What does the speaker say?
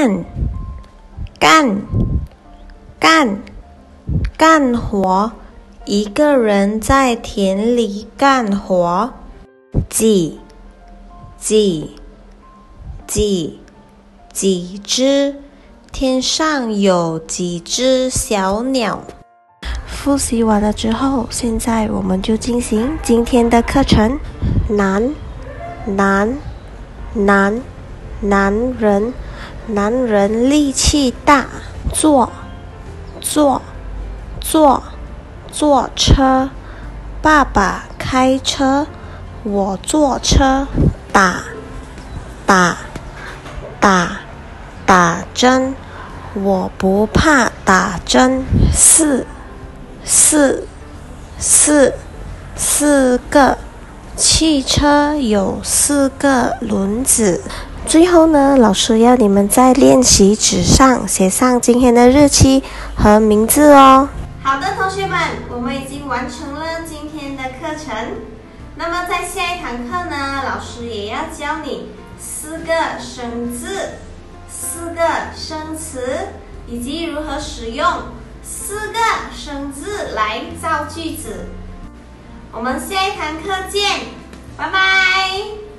干干干干活，一个人在田里干活。几只，天上有几只小鸟。复习完了之后，现在我们就进行今天的课程。男人力气大。坐车，爸爸开车，我坐车。打针，我不怕打针。四个，汽车有4个轮子。最后呢，老师要你们在练习纸上写上今天的日期和名字哦。 好的，同学们，我们已经完成了今天的课程。那么在下一堂课呢，老师也要教你4个生字、4个生词，以及如何使用4个生字来造句子。我们下一堂课见，拜拜。